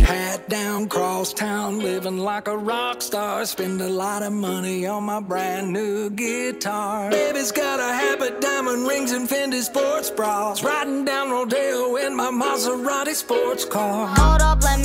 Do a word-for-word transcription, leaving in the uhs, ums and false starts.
Hat down, cross town, living like a rock star. Spend a lot of money on my brand new guitar. Baby's got a habit, diamond rings and Fendi sports bras. Riding down Rodeo in my Maserati sports car. Hold up, let me